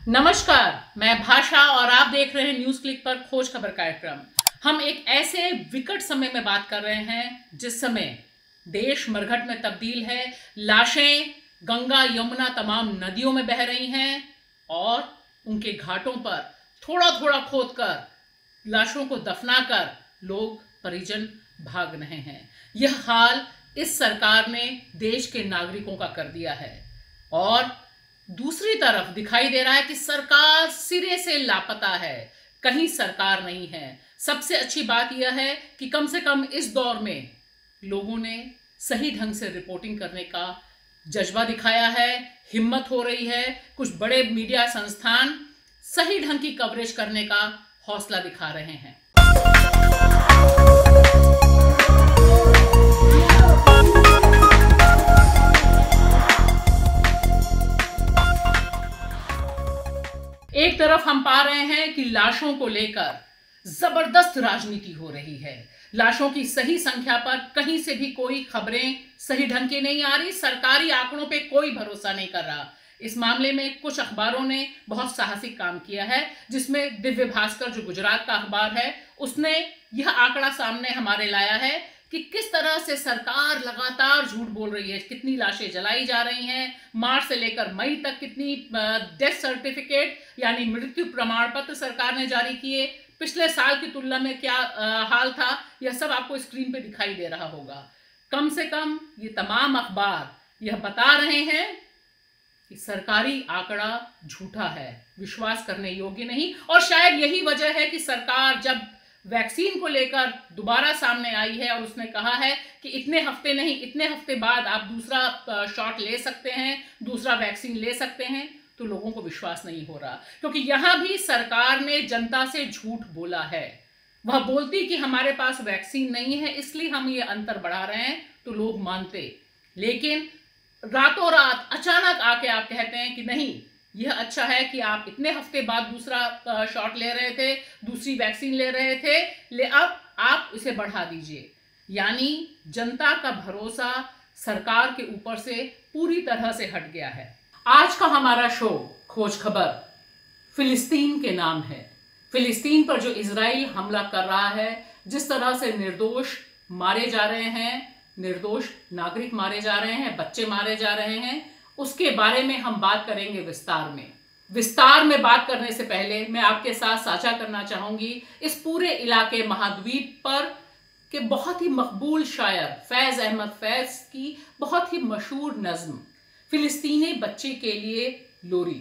नमस्कार, मैं भाषा और आप देख रहे हैं न्यूज क्लिक पर खोज खबर कार्यक्रम। हम एक ऐसे विकट समय में बात कर रहे हैं जिस समय देश मरघट में तब्दील है। लाशें गंगा यमुना तमाम नदियों में बह रही हैं और उनके घाटों पर थोड़ा थोड़ा खोदकर लाशों को दफनाकर लोग परिजन भाग रहे हैं। यह हाल इस सरकार ने देश के नागरिकों का कर दिया है और दूसरी तरफ दिखाई दे रहा है कि सरकार सिरे से लापता है, कहीं सरकार नहीं है। सबसे अच्छी बात यह है कि कम से कम इस दौर में लोगों ने सही ढंग से रिपोर्टिंग करने का जज्बा दिखाया है, हिम्मत हो रही है। कुछ बड़े मीडिया संस्थान सही ढंग की कवरेज करने का हौसला दिखा रहे हैं। एक तरफ हम पा रहे हैं कि लाशों को लेकर जबरदस्त राजनीति हो रही है। लाशों की सही संख्या पर कहीं से भी कोई खबरें सही ढंग की नहीं आ रही। सरकारी आंकड़ों पे कोई भरोसा नहीं कर रहा। इस मामले में कुछ अखबारों ने बहुत साहसिक काम किया है, जिसमें दिव्य भास्कर जो गुजरात का अखबार है उसने यह आंकड़ा सामने हमारे लाया है कि किस तरह से सरकार लगातार झूठ बोल रही है। कितनी लाशें जलाई जा रही हैं, मार्च से लेकर मई तक कितनी डेथ सर्टिफिकेट यानी मृत्यु प्रमाण पत्र सरकार ने जारी किए, पिछले साल की तुलना में क्या हाल था, यह सब आपको स्क्रीन पे दिखाई दे रहा होगा। कम से कम ये तमाम अखबार यह बता रहे हैं कि सरकारी आंकड़ा झूठा है, विश्वास करने योग्य नहीं। और शायद यही वजह है कि सरकार जब वैक्सीन को लेकर दोबारा सामने आई है और उसने कहा है कि इतने हफ्ते नहीं, इतने हफ्ते बाद आप दूसरा शॉट ले सकते हैं, दूसरा वैक्सीन ले सकते हैं, तो लोगों को विश्वास नहीं हो रहा। क्योंकि यहां भी सरकार ने जनता से झूठ बोला है। वह बोलती कि हमारे पास वैक्सीन नहीं है इसलिए हम ये अंतर बढ़ा रहे हैं, तो लोग मानते। लेकिन रातों रात अचानक आके आप कहते हैं कि नहीं, यह अच्छा है कि आप इतने हफ्ते बाद दूसरा शॉट ले रहे थे, दूसरी वैक्सीन ले रहे थे, अब आप इसे बढ़ा दीजिए। यानी जनता का भरोसा सरकार के ऊपर से पूरी तरह से हट गया है। आज का हमारा शो खोज खबर फिलिस्तीन के नाम है। फिलिस्तीन पर जो इजराइल हमला कर रहा है, जिस तरह से निर्दोष मारे जा रहे हैं, निर्दोष नागरिक मारे जा रहे हैं, बच्चे मारे जा रहे हैं, उसके बारे में हम बात करेंगे विस्तार में बात करने से पहले मैं आपके साथ साझा करना चाहूंगी इस पूरे इलाके महाद्वीप पर के बहुत ही मकबूल शायर फैज अहमद फैज की बहुत ही मशहूर नज्म फिलिस्तीनी बच्चे के लिए लोरी।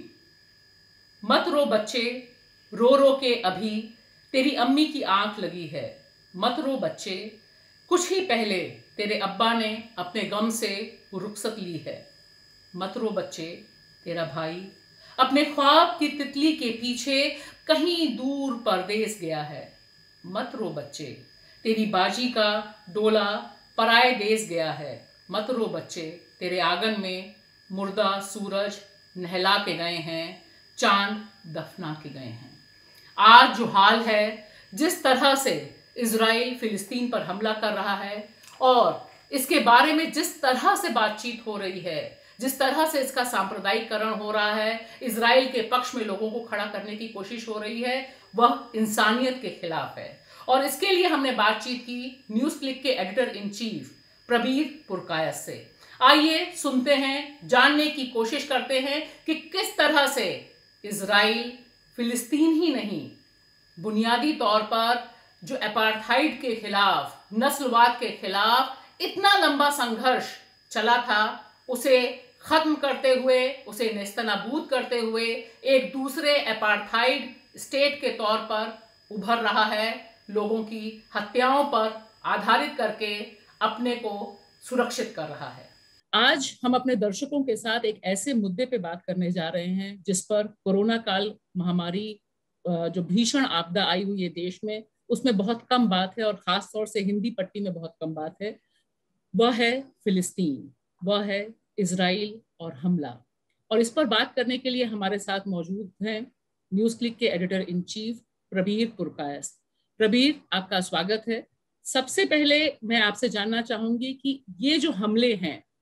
मत रो बच्चे, रो रो के अभी तेरी अम्मी की आंख लगी है। मत रो बच्चे, कुछ ही पहले तेरे अब्बा ने अपने गम से रुखसत ली है। मत रो बच्चे, तेरा भाई अपने ख्वाब की तितली के पीछे कहीं दूर परदेस गया है। मत रो बच्चे, तेरी बाजी का डोला पराए देश गया है। मत रो बच्चे, तेरे आंगन में मुर्दा सूरज नहला के गए हैं, चांद दफना के गए हैं। आज जो हाल है, जिस तरह से इजराइल फिलिस्तीन पर हमला कर रहा है और इसके बारे में जिस तरह से बातचीत हो रही है, जिस तरह से इसका सांप्रदायिकरण हो रहा है, इजराइल के पक्ष में लोगों को खड़ा करने की कोशिश हो रही है, वह इंसानियत के खिलाफ है। और इसके लिए हमने बातचीत की न्यूज क्लिक के editor in chief Prabir Purkayastha से। आइए सुनते हैं, जानने की कोशिश करते हैं कि किस तरह से इजराइल फिलिस्तीन ही नहीं, बुनियादी तौर पर जो अपार्थाइड के खिलाफ, नस्लवाद के खिलाफ इतना लंबा संघर्ष चला था, उसे खत्म करते हुए, उसे नेस्तनाबूद करते हुए एक दूसरे अपार्थाइड स्टेट के तौर पर उभर रहा है, लोगों की हत्याओं पर आधारित करके अपने को सुरक्षित कर रहा है। आज हम अपने दर्शकों के साथ एक ऐसे मुद्दे पे बात करने जा रहे हैं जिस पर कोरोना काल महामारी जो भीषण आपदा आई हुई है देश में, उसमें बहुत कम बात है और खास तौर से हिंदी पट्टी में बहुत कम बात है। वह है फिलिस्तीन, वह है इजराइल और हमला। और इस पर बात करने के लिए हमारे साथ मौजूद हैं न्यूज क्लिक के editor in chief Prabir Purkayastha. Prabir, आपका स्वागत है। सबसे पहले मैं आपसे जानना चाहूंगी कि ये जो हमले हैं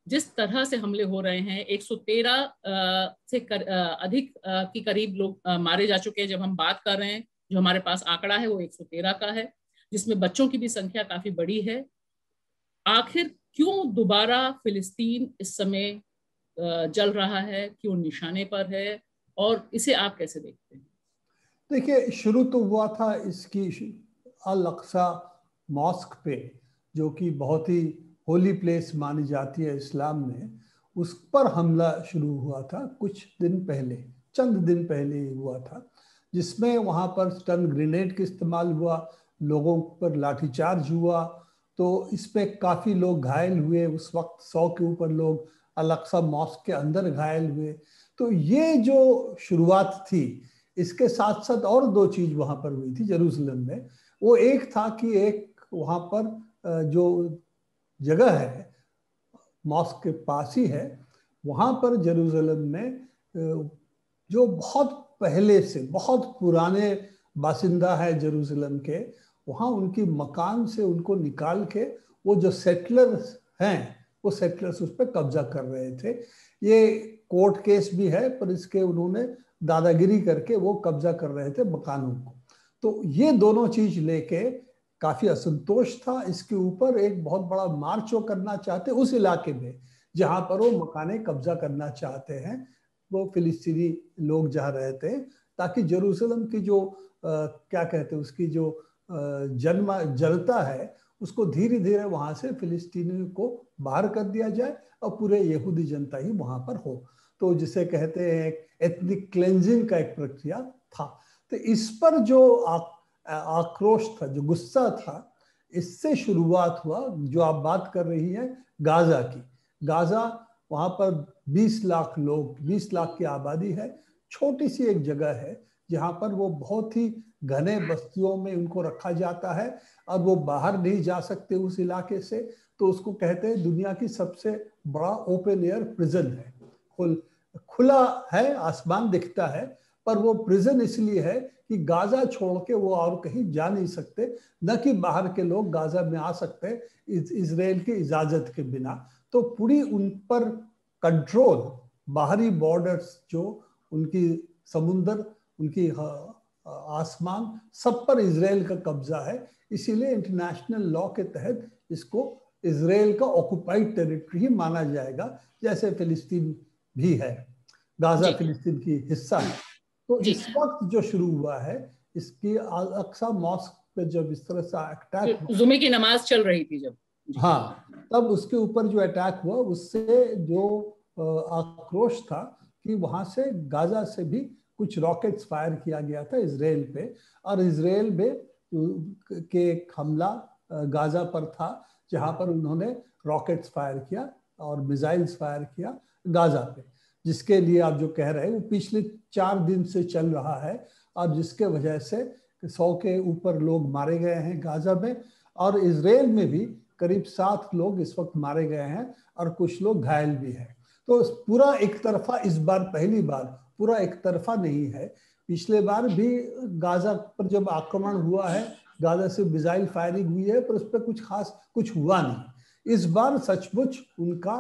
जिस तरह से हमले हो रहे हैं, 113 से अधिक के करीब लोग मारे जा चुके हैं। जब हम बात कर रहे हैं, जो हमारे पास आंकड़ा है वो 113 का है, जिसमें बच्चों की भी संख्या काफी बड़ी है। आखिर क्यों दोबारा फिलिस्तीन इस समय जल रहा है, क्यों निशाने पर है, और इसे आप कैसे देखते हैं? देखिए, शुरू तो हुआ था इसकी अल अक्सा मॉस्क पे, जो कि बहुत ही होली प्लेस मानी जाती है इस्लाम में। उस पर हमला शुरू हुआ था कुछ दिन पहले, चंद दिन पहले ही हुआ था, जिसमें वहाँ पर स्टन ग्रेनेड का इस्तेमाल हुआ, लोगों पर लाठीचार्ज हुआ। तो इसमें काफ़ी लोग घायल हुए। उस वक्त 100 के ऊपर लोग अल अक्सा मॉस्क के अंदर घायल हुए। तो ये जो शुरुआत थी, इसके साथ साथ और दो चीज वहां पर हुई थी जेरूसलम में। वो एक था कि एक वहां पर जो जगह है मॉस्क के पास ही है, वहां पर जेरूसलम में जो बहुत पहले से बहुत पुराने बासिंदा है जेरूसलम के, वहां उनकी मकान से उनको निकाल के वो जो सेटलर्स हैं, वो सेटलर्स उस पर कब्जा कर रहे थे। ये कोर्ट केस भी है, पर इसके उन्होंने दादागिरी करके वो कब्जा कर रहे थे मकानों को। तो ये दोनों चीज लेके काफी असंतोष था इसके ऊपर। एक बहुत बड़ा मार्च वो करना चाहते उस इलाके में जहां पर वो मकाने कब्जा करना चाहते हैं, वो फिलिस्तीनी लोग जहाँ रहते हैं, ताकि जेरूसलम की जो क्या कहते हैं उसकी जो जनता है, उसको धीरे धीरे वहां से फिलिस्तीनियों को बाहर कर दिया जाए और पूरे यहूदी जनता ही वहां पर हो। तो जिसे कहते हैं एथनिक क्लेंजिंग का एक प्रक्रिया था। तो इस पर जो आक्रोश था, जो गुस्सा था, इससे शुरुआत हुआ। जो आप बात कर रही हैं गाजा की, गाजा वहां पर 20 लाख लोग, 20 लाख की आबादी है। छोटी सी एक जगह है जहां पर वो बहुत ही घने बस्तियों में उनको रखा जाता है और वो बाहर नहीं जा सकते उस इलाके से। तो उसको कहते हैं दुनिया की सबसे बड़ा ओपन एयर प्रिजन है। खुला है, आसमान दिखता है, पर वो प्रिजन इसलिए है कि गाजा छोड़ के वो और कहीं जा नहीं सकते, न कि बाहर के लोग गाजा में आ सकते इजराइल की इजाजत के बिना। तो पूरी उन पर कंट्रोल, बाहरी बॉर्डर्स जो उनकी समुंदर, उनकी आसमान, सब पर इजराइल का कब्जा है। इसीलिए इंटरनेशनल लॉ के तहत इसको इजराइल का ऑक्युपाइड टेरिटरी ही माना जाएगा, जैसे फिलिस्तीन भी है, गाजा फिलिस्तीन की हिस्सा है। तो इस वक्त जो शुरू हुआ है, इसकी अक्सा मॉस्क पे जब इस तरह से अटैक, जुमे की नमाज चल रही थी जब, हाँ, तब उसके ऊपर जो अटैक हुआ, उससे जो आक्रोश था कि वहां से गाजा से भी कुछ रॉकेट्स फायर किया गया था इजराइल पे, और इजराइल में के हमला गाजा पर था, जहां पर उन्होंने रॉकेट्स फायर किया और मिसाइल्स फायर किया गाजा पे, जिसके लिए आप जो कह रहे हैं वो पिछले 4 दिन से चल रहा है, और जिसके वजह से 100 के ऊपर लोग मारे गए हैं गाजा में, और इजराइल में भी करीब 7 लोग इस वक्त मारे गए हैं और कुछ लोग घायल भी हैं। तो पूरा एक तरफा, इस बार पहली बार पूरा एक तरफा नहीं है। पिछले बार भी गाजा पर जब आक्रमण हुआ है, गाजा से मिसाइल फायरिंग हुई है, पर उस पर कुछ खास कुछ हुआ नहीं। इस बार सचमुच उनका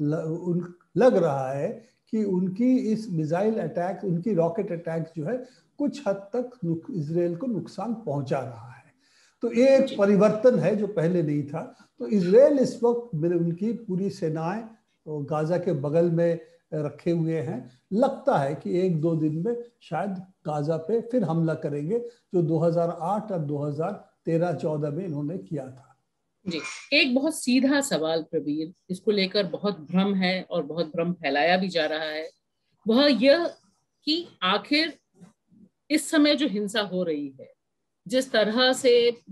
लग रहा है कि उनकी इस मिसाइल अटैक, उनकी रॉकेट अटैक जो है, कुछ हद तक इजराइल को नुकसान पहुंचा रहा है। तो ये एक परिवर्तन है जो पहले नहीं था। तो इजराइल इस वक्त उनकी पूरी सेनाएं गाजा के बगल में रखे हुए हैं। लगता है कि 1-2 दिन में शायद गाजा पे फिर हमला करेंगे, जो 2008 और 2013-14 में इन्होंने किया था। जी, एक बहुत सीधा सवाल प्रवीर, इसको लेकर बहुत भ्रम है और बहुत भ्रम फैलाया भी जा रहा है, वह यह कि आखिर इस समय जो हिंसा हो रही है, जिस तरह से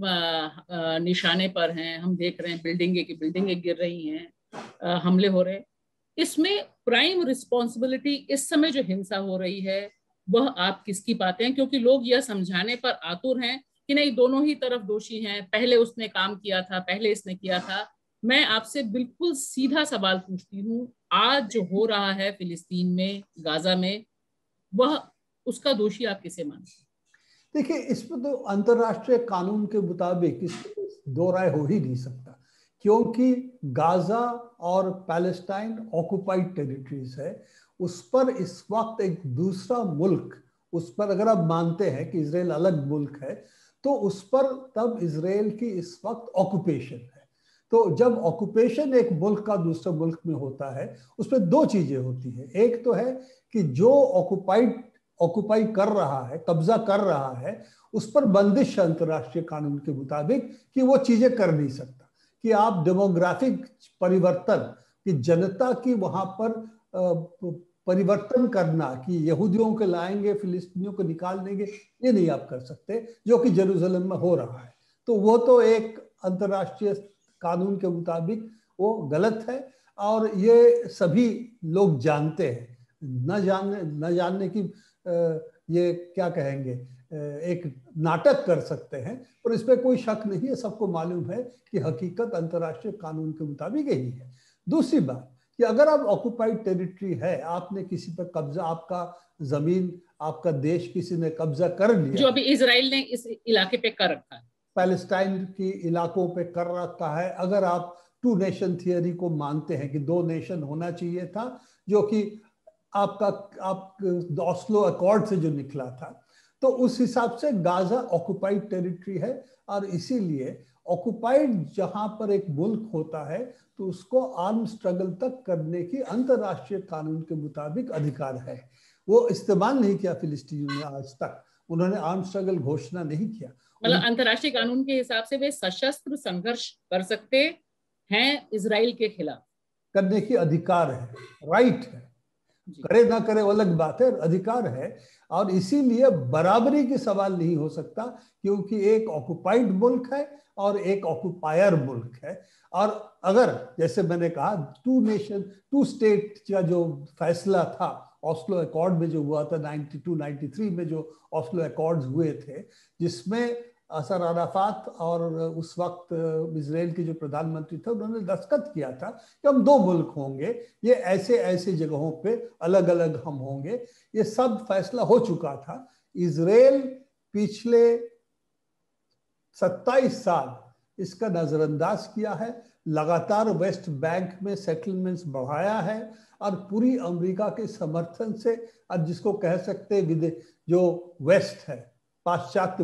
निशाने पर हैं, हम देख रहे हैं बिल्डिंगें गिर रही हैं, हमले हो रहे हैं, इसमें प्राइम रिस्पॉन्सिबिलिटी इस समय जो हिंसा हो रही है वह आप किसकी पाते हैं? क्योंकि लोग यह समझाने पर आतुर हैं कि नहीं, दोनों ही तरफ दोषी हैं, पहले उसने काम किया था, पहले इसने किया था। मैं आपसे बिल्कुल सीधा सवाल पूछती हूँ, आज जो हो रहा है फिलिस्तीन में, गाजा में, वह उसका दोषी आप किसे मानते हैं? देखिए, इसमें तो अंतर्राष्ट्रीय कानून के मुताबिक इसमें दो राय हो ही नहीं सकता क्योंकि गाजा और पैलेस्टाइन ऑक्युपाइड टेरिटरीज है, उस पर इस वक्त एक दूसरा मुल्क, उस पर अगर आप मानते हैं कि इजराइल अलग मुल्क है, तो उस पर तब इजराइल की इस वक्त ऑक्युपेशन है। तो जब ऑक्युपेशन एक मुल्क का दूसरे मुल्क में होता है, उसमें दो चीजें होती है। एक तो है कि जो ऑक्युपाई कर रहा है, कब्जा कर रहा है, उस पर बंदिश अंतर्राष्ट्रीय कानून के मुताबिक कि वो चीजें कर नहीं सकता, कि आप डेमोग्राफिक परिवर्तन, कि जनता की वहां पर परिवर्तन करना, कि यहूदियों को लाएंगे, फिलिस्तीनियों को निकाल देंगे, ये नहीं आप कर सकते, जो कि जेरूसलम में हो रहा है। तो वो तो एक अंतर्राष्ट्रीय कानून के मुताबिक वो गलत है, और ये सभी लोग जानते हैं। न जानने की ये क्या कहेंगे, एक नाटक कर सकते हैं, पर इस पर कोई शक नहीं है, सबको मालूम है कि हकीकत अंतर्राष्ट्रीय कानून के मुताबिक यही है। दूसरी बात कि अगर आप ऑक्युपाइड टेरिटरी है, आपने किसी पर कब्जा, आपका जमीन, आपका देश किसी ने कब्जा कर लिया, जो अभी इजराइल ने इस इलाके पे कर रखा है, पैलेस्टाइन की इलाकों पे कर रखा है। अगर आप टू नेशन थियरी को मानते हैं कि दो नेशन होना चाहिए था, जो कि आप ऑस्लो अकॉर्ड से जो निकला था, तो उस हिसाब से गाजा ऑक्युपाइड टेरिटरी है, और इसीलिए ऑक्युपाइड जहां पर एक मुल्क होता है तो उसको आर्म स्ट्रगल तक करने की अंतर्राष्ट्रीय कानून के मुताबिक अधिकार है। वो इस्तेमाल नहीं किया फिलिस्तीनियों ने आज तक, उन्होंने आर्म स्ट्रगल घोषणा नहीं किया। मतलब अंतर्राष्ट्रीय कानून के हिसाब से वे सशस्त्र संघर्ष कर सकते हैं इजराइल के खिलाफ, करने की अधिकार है, राइट है, करे ना करे वो अलग बात है, अधिकार है। और इसीलिए बराबरी की सवाल नहीं हो सकता, क्योंकि एक ऑक्युपाइड मुल्क है और एक ऑक्युपायर मुल्क है। और अगर जैसे मैंने कहा टू नेशन टू स्टेट का जो फैसला था ऑस्लो अकॉर्ड में जो हुआ था 92-93 में, जो ऑस्लो अकॉर्ड्स हुए थे, जिसमें असर अराफात और उस वक्त इजराइल के जो प्रधानमंत्री थे उन्होंने दस्तखत किया था कि हम दो मुल्क होंगे, ये ऐसे ऐसे जगहों पे अलग अलग हम होंगे, ये सब फैसला हो चुका था। इजराइल पिछले 27 साल इसका नजरअंदाज किया है, लगातार वेस्ट बैंक में सेटलमेंट्स बढ़ाया है, और पूरी अमेरिका के समर्थन से, अब जिसको कह सकते हैं जो वेस्ट है, पाश्चात्य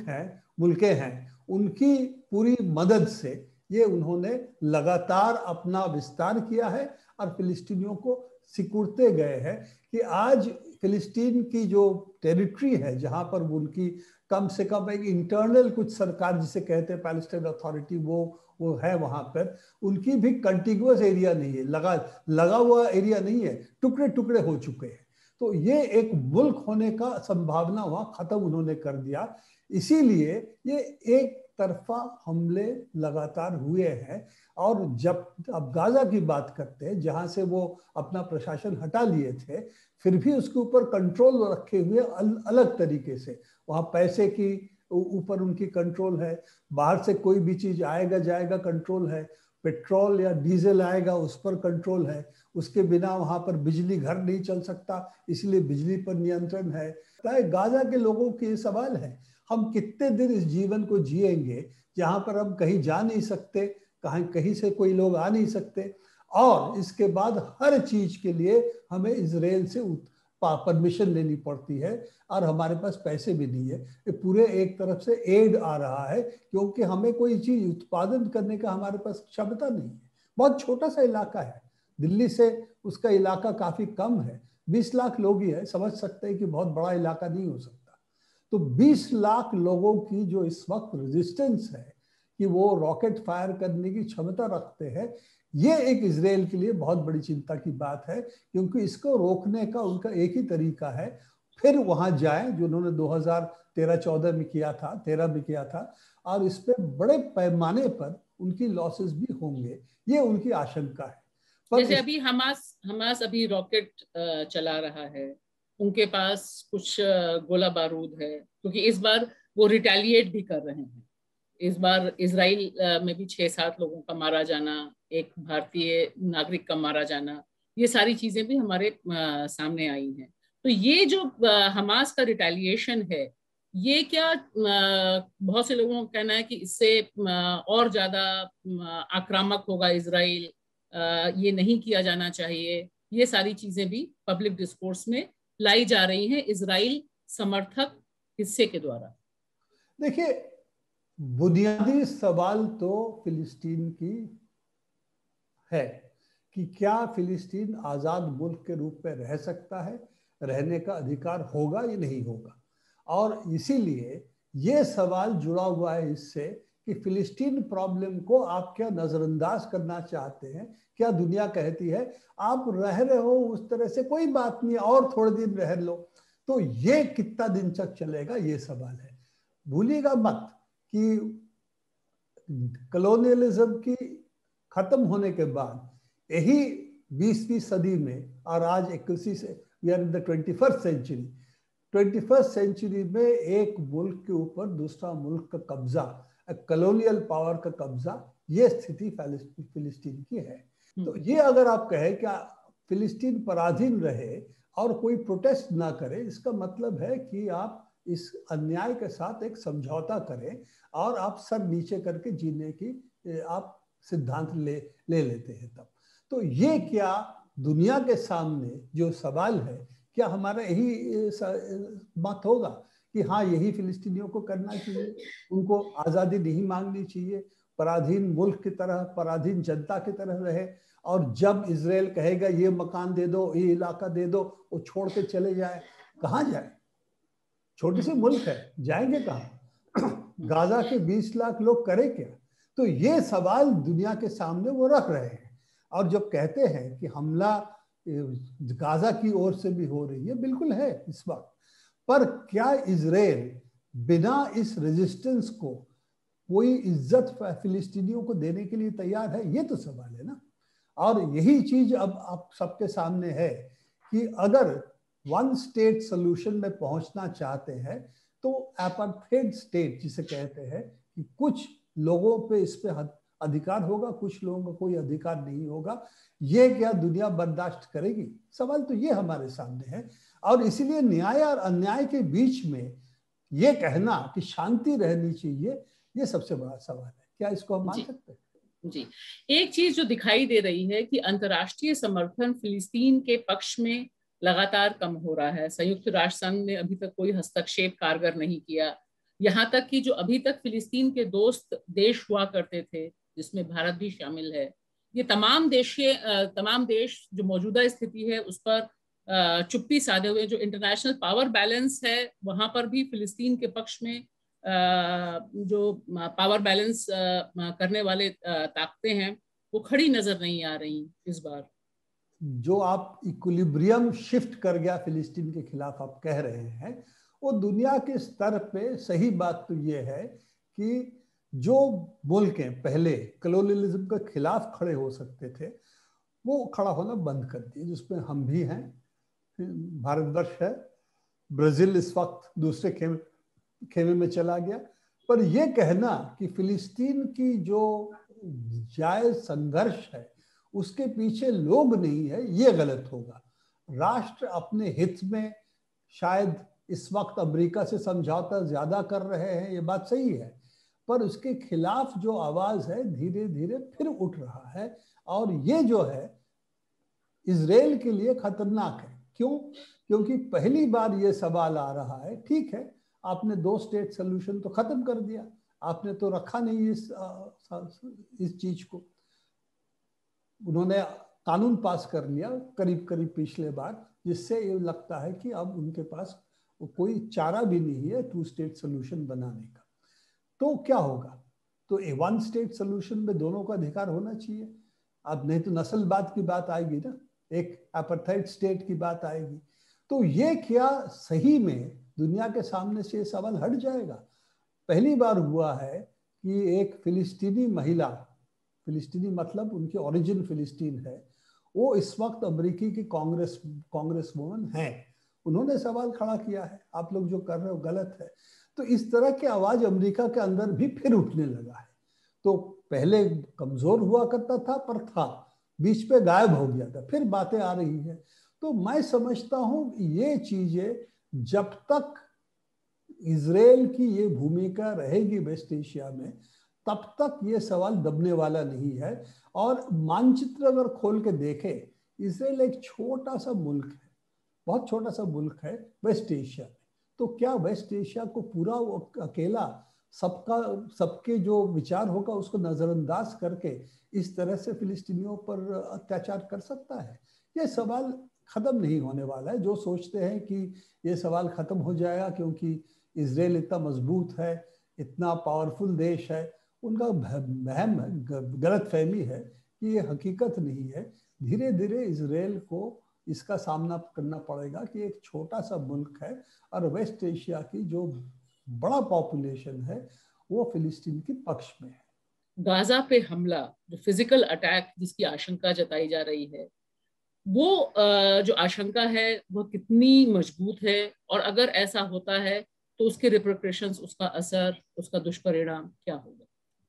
मुल्के हैं, उनकी पूरी मदद से ये उन्होंने लगातार अपना विस्तार किया है, और फिलिस्तीनियों को सिकुड़ते गए हैं कि आज फिलिस्तीन की जो टेरिटरी है, जहां पर उनकी कम से कम एक इंटरनल कुछ सरकार जिसे कहते हैं पैलेस्टाइन अथॉरिटी, वो है वहां पर, उनकी भी कंटिगुअस एरिया नहीं है, लगा हुआ एरिया नहीं है, टुकड़े टुकड़े हो चुके हैं। तो ये एक मुल्क होने का संभावना वहां खत्म उन्होंने कर दिया। इसीलिए ये एक तरफा हमले लगातार हुए हैं। और जब अब गाजा की बात करते हैं, जहां से वो अपना प्रशासन हटा लिए थे, फिर भी उसके ऊपर कंट्रोल रखे हुए अलग तरीके से, वहां पैसे की ऊपर उनकी कंट्रोल है, बाहर से कोई भी चीज आएगा जाएगा कंट्रोल है, पेट्रोल या डीजल आएगा उस पर कंट्रोल है, उसके बिना वहां पर बिजली घर नहीं चल सकता, इसलिए बिजली पर नियंत्रण है। गाजा के लोगों के ये सवाल है, हम कितने दिन इस जीवन को जिएंगे जहां पर हम कहीं जा नहीं सकते, कहीं से कोई लोग आ नहीं सकते, और इसके बाद हर चीज के लिए हमें इजराइल से परमिशन लेनी पड़ती है, और हमारे पास पैसे भी नहीं है। ये पूरे एक तरफ से एड आ रहा है, क्योंकि हमें कोई चीज उत्पादन करने का हमारे पास क्षमता नहीं है। बहुत छोटा सा इलाका है, दिल्ली से उसका इलाका काफी कम है, 20 लाख लोग ही है, समझ सकते हैं कि बहुत बड़ा इलाका नहीं हो सकता। तो 20 लाख लोगों की जो इस वक्त रेजिस्टेंस है कि वो रॉकेट फायर करने की क्षमता रखते हैं, ये एक इजराइल के लिए बहुत बड़ी चिंता की बात है, क्योंकि इसको रोकने का उनका एक ही तरीका है, फिर वहां जाए जो उन्होंने 2013-14 में किया था, 13 में किया था, और इस पे बड़े पैमाने पर उनकी लॉसेस भी होंगे, ये उनकी आशंका है। जैसे अभी हमास अभी रॉकेट चला रहा है, उनके पास कुछ गोला बारूद है, क्योंकि इस बार वो रिटेलिएट भी कर रहे हैं। इस बार इजराइल में भी 6-7 लोगों का मारा जाना, एक भारतीय नागरिक का मारा जाना, ये सारी चीजें भी हमारे सामने आई हैं। तो ये जो हमास का रिटेलिएशन है, ये क्या बहुत से लोगों का कहना है कि इससे और ज्यादा आक्रामक होगा इजराइल, ये नहीं किया जाना चाहिए। ये सारी चीजें भी पब्लिक डिस्कोर्स में लाई जा रही हैं इजराइल समर्थक हिस्से के द्वारा। देखिए, बुनियादी सवाल तो फिलिस्तीन की है कि क्या फिलिस्तीन आज़ाद मुल्क के रूप में रह सकता है, रहने का अधिकार होगा या नहीं होगा। और इसीलिए ये सवाल जुड़ा हुआ है इससे कि फिलिस्तीन प्रॉब्लम को आप क्या नज़रअंदाज करना चाहते हैं। क्या दुनिया कहती है आप रह रहे हो उस तरह से, कोई बात नहीं और थोड़े दिन रह लो, तो ये कितना दिन तक चलेगा, ये सवाल है। भूलिएगा मत कि कॉलोनियलिज्म की खत्म होने के बाद यही 20वीं सदी में, और आज 21वीं से we are in the 21st century, 21st century में एक मुल्क के ऊपर दूसरा मुल्क का कब्जा, कॉलोनियल पावर का कब्जा, ये स्थिति फिलिस्तीन की है। तो ये अगर आप कहें कि फिलिस्तीन पराधीन रहे और कोई प्रोटेस्ट ना करे, इसका मतलब है कि आप इस अन्याय के साथ एक समझौता करें और आप सर नीचे करके जीने की आप सिद्धांत ले लेते हैं तब। तो ये क्या दुनिया के सामने जो सवाल है, क्या हमारा यही बात होगा कि हाँ यही फिलिस्तीनियों को करना चाहिए, उनको आज़ादी नहीं मांगनी चाहिए, पराधीन मुल्क की तरह, पराधीन जनता की तरह रहे, और जब इजराइल कहेगा ये मकान दे दो, ये इलाका दे दो, वो छोड़ के चले जाए। कहाँ जाए, छोटी सी मुल्क है, जाएंगे कहाँ? गाजा के 20 लाख लोग करें क्या? तो ये सवाल दुनिया के सामने वो रख रहे हैं। और जब कहते हैं कि हमला गाजा की ओर से भी हो रही है, बिल्कुल है इस वक्त, पर क्या इजराइल बिना इस रेजिस्टेंस को कोई इज्जत फिलिस्तीनियों को देने के लिए तैयार है? ये तो सवाल है ना। और यही चीज अब आप सबके सामने है कि अगर वन स्टेट सोल्यूशन में पहुंचना चाहते हैं तो एपार्थाइड स्टेट जिसे कहते हैं कि कुछ लोगों पे इस पे अधिकार होगा, कुछ लोगों का कोई अधिकार नहीं होगा, ये क्या दुनिया बर्दाश्त करेगी? सवाल तो ये हमारे सामने है। और इसीलिए न्याय और अन्याय के बीच में ये कहना कि शांति रहनी चाहिए, ये सबसे बड़ा सवाल है। क्या इसको हम मान सकते हैं? जी, एक चीज जो दिखाई दे रही है कि अंतर्राष्ट्रीय समर्थन फिलिस्तीन के पक्ष में लगातार कम हो रहा है। संयुक्त राष्ट्र संघ ने अभी तक कोई हस्तक्षेप कारगर नहीं किया। यहाँ तक कि जो अभी तक फिलिस्तीन के दोस्त देश हुआ करते थे, जिसमें भारत भी शामिल है, ये तमाम देश जो मौजूदा स्थिति है उस पर चुप्पी साधे हुए, जो इंटरनेशनल पावर बैलेंस है वहां पर भी फिलिस्तीन के पक्ष में जो पावर बैलेंस करने वाले ताकतें हैं वो खड़ी नजर नहीं आ रही इस बार। जो आप इक्विलिब्रियम शिफ्ट कर गया फिलिस्तीन के खिलाफ आप कह रहे हैं, वो दुनिया के स्तर पे सही बात तो ये है कि जो मुल्कें पहले कॉलोनियलिज्म के खिलाफ खड़े हो सकते थे वो खड़ा होना बंद कर दिए, जिसमें हम भी हैं, भारतवर्ष है, ब्राजील इस वक्त दूसरे खेमे में चला गया। पर यह कहना कि फिलिस्तीन की जो जायज संघर्ष है उसके पीछे लोग नहीं है, ये गलत होगा। राष्ट्र अपने हित में शायद इस वक्त अमेरिका से समझौता ज्यादा कर रहे हैं, ये बात सही है, पर उसके खिलाफ जो आवाज है धीरे धीरे फिर उठ रहा है, और ये जो है इजराइल के लिए खतरनाक है। क्यों? क्योंकि पहली बार ये सवाल आ रहा है, ठीक है आपने 2 स्टेट सोल्यूशन तो खत्म कर दिया, आपने तो रखा नहीं इस चीज को, उन्होंने कानून पास कर लिया करीब करीब पिछले बार, जिससे ये लगता है कि अब उनके पास कोई चारा भी नहीं है 2 स्टेट सोल्यूशन बनाने का। तो क्या होगा? तो 1 स्टेट सोल्यूशन में दोनों का अधिकार होना चाहिए। अब नहीं तो नस्लवाद की बात आएगी ना, एक अपार्थाइड स्टेट की बात आएगी। तो ये क्या सही में दुनिया के सामने से ये सवाल हट जाएगा? पहली बार हुआ है कि एक फिलिस्तीनी महिला, फिलिस्तीनी मतलब उनकी ओरिजिन फिलिस्तीन है, वो इस वक्त अमेरिकी की कांग्रेस वुमन है, उन्होंने सवाल खड़ा किया है आप लोग जो कर रहे हो गलत है। तो इस तरह की आवाज अमेरिका के अंदर भी फिर उठने लगा है। तो पहले कमजोर हुआ करता था पर था, बीच पे गायब हो गया था, फिर बातें आ रही है। तो मैं समझता हूं ये चीजें जब तक इजराइल की ये भूमिका रहेगी वेस्ट एशिया में, तब तक ये सवाल दबने वाला नहीं है। और मानचित्र अगर खोल के देखें, इजराइल एक छोटा सा मुल्क है, बहुत छोटा सा मुल्क है वेस्ट एशिया में। तो क्या वेस्ट एशिया को पूरा अकेला सबके जो विचार होगा उसको नजरअंदाज करके इस तरह से फिलिस्तीनियों पर अत्याचार कर सकता है? ये सवाल खत्म नहीं होने वाला है। जो सोचते हैं कि ये सवाल खत्म हो जाएगा क्योंकि इजराइल इतना मजबूत है, इतना पावरफुल देश है, उनका वहम गलत फहमी है कि ये हकीकत नहीं है। धीरे धीरे इजराइल को इसका सामना करना पड़ेगा कि एक छोटा सा मुल्क है और वेस्ट एशिया की जो बड़ा पॉपुलेशन है वो फिलिस्तीन के पक्ष में है। गाजा पे हमला, जो फिजिकल अटैक जिसकी आशंका जताई जा रही है, वो जो आशंका है वो कितनी मजबूत है, और अगर ऐसा होता है तो उसके रिपरकशंस, उसका असर, उसका दुष्परिणाम क्या होगा?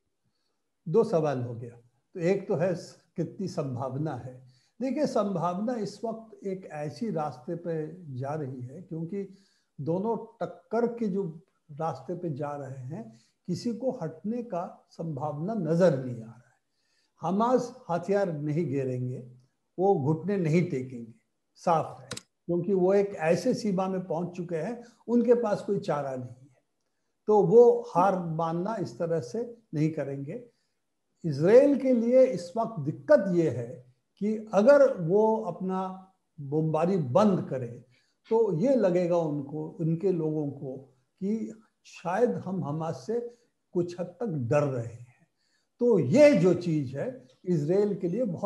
दो सवाल हो गया। तो एक तो है कितनी संभावना है। देखिए, संभावना इस वक्त एक ऐसी रास्ते पे जा रही है क्योंकि दोनों टक्कर के जो रास्ते पे जा रहे हैं, किसी को हटने का संभावना नजर नहीं आ रहा है। हमास हथियार नहीं गिरेंगे, वो घुटने नहीं टेकेंगे, साफ है, क्योंकि वो एक ऐसे सीमा में पहुंच चुके हैं, उनके पास कोई चारा नहीं है। तो वो हार मानना इस तरह से नहीं करेंगे। इजराइल के लिए इस वक्त दिक्कत ये है कि अगर वो अपना बमबारी बंद करे तो ये लगेगा उनको, उनके लोगों को, कि शायद हम हमास से कुछ हद तक डर रहे हैं। तो ये जो चीज है इजराइल के लिए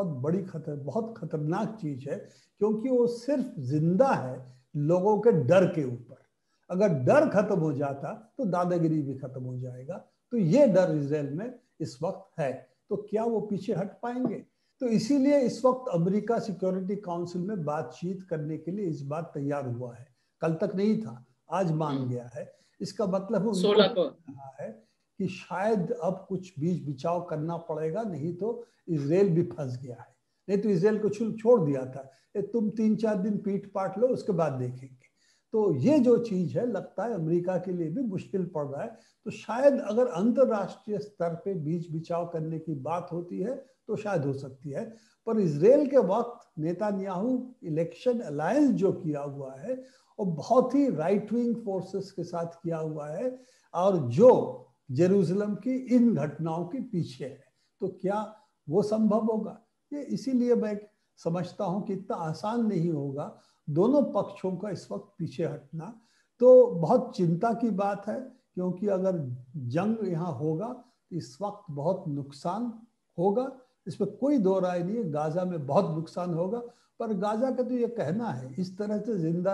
बहुत खतरनाक चीज है, क्योंकि वो सिर्फ जिंदा है लोगों के डर के ऊपर। अगर डर खत्म हो जाता तो दादागिरी भी खत्म हो जाएगा। तो ये डर इजराइल में इस वक्त है। तो क्या वो पीछे हट पाएंगे? तो इसीलिए इस वक्त अमेरिका सिक्योरिटी काउंसिल में बातचीत करने के लिए इस बार तैयार हुआ है। कल तक नहीं था, आज मान गया है। इसका मतलब उनको कहा है कि शायद अब कुछ बीच बिचाव करना पड़ेगा, नहीं तो इजराइल भी फंस गया है। नहीं तो इजराइल को छोड़ दिया था, तुम 3-4 दिन पीट पाट लो, उसके बाद देखेंगे। तो ये जो चीज है, लगता है अमेरिका के लिए भी मुश्किल पड़ रहा है। तो शायद अगर अंतरराष्ट्रीय स्तर पे बीच बिचाव करने की बात होती है तो शायद हो सकती है। पर इजराइल के वक्त नेतान्याहू इलेक्शन अलायंस जो किया हुआ है वो बहुत ही राइट विंग फोर्सेस के साथ किया हुआ है, और जो जेरूसलम की इन घटनाओं के पीछे है। तो क्या वो संभव होगा? ये इसीलिए मैं समझता हूं कि इतना आसान नहीं होगा दोनों पक्षों का इस वक्त पीछे हटना। तो बहुत चिंता की बात है, क्योंकि अगर जंग यहाँ होगा तो इस वक्त बहुत नुकसान होगा, इसमें कोई दो राय नहीं है। गाजा में बहुत नुकसान होगा, पर गाजा का तो ये कहना है इस तरह से जिंदा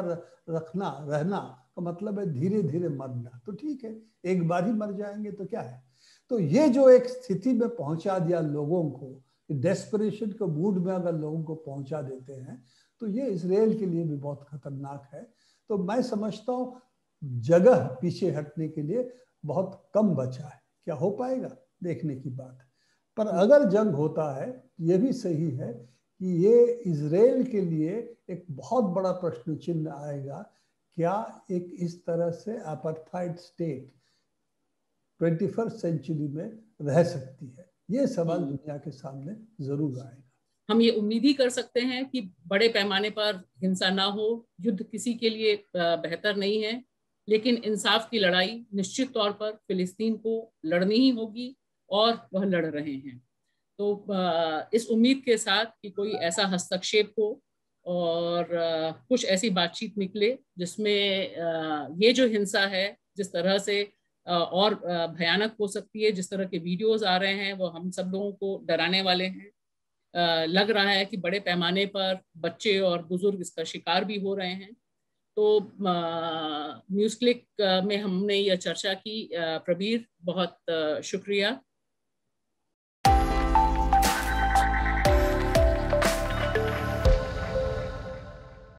रहना का मतलब है धीरे धीरे मरना। तो ठीक है, एक बार ही मर जाएंगे तो क्या है। तो ये जो एक स्थिति में पहुंचा दिया लोगों को, डेस्परेशन के मूड में अगर लोगों को पहुंचा देते हैं, तो ये इजराइल के लिए भी बहुत खतरनाक है। तो मैं समझता हूँ जगह पीछे हटने के लिए बहुत कम बचा है। क्या हो पाएगा, देखने की बात है। पर अगर जंग होता है, ये भी सही है कि ये इजराइल के लिए एक बहुत बड़ा प्रश्न चिन्ह आएगा। क्या एक इस तरह से अपार्थाइड स्टेट 21st सेंचुरी में रह सकती है? ये सवाल दुनिया के सामने जरूर आएगा। हम ये उम्मीद ही कर सकते हैं कि बड़े पैमाने पर हिंसा ना हो। युद्ध किसी के लिए बेहतर नहीं है, लेकिन इंसाफ की लड़ाई निश्चित तौर पर फिलिस्तीन को लड़नी ही होगी, और वह लड़ रहे हैं। तो इस उम्मीद के साथ कि कोई ऐसा हस्तक्षेप हो और कुछ ऐसी बातचीत निकले जिसमें ये जो हिंसा है जिस तरह से और भयानक हो सकती है, जिस तरह के वीडियोस आ रहे हैं वो हम सब लोगों को डराने वाले हैं। लग रहा है कि बड़े पैमाने पर बच्चे और बुजुर्ग इसका शिकार भी हो रहे हैं। तो न्यूज़ क्लिक में हमने यह चर्चा की। प्रबीर, बहुत शुक्रिया।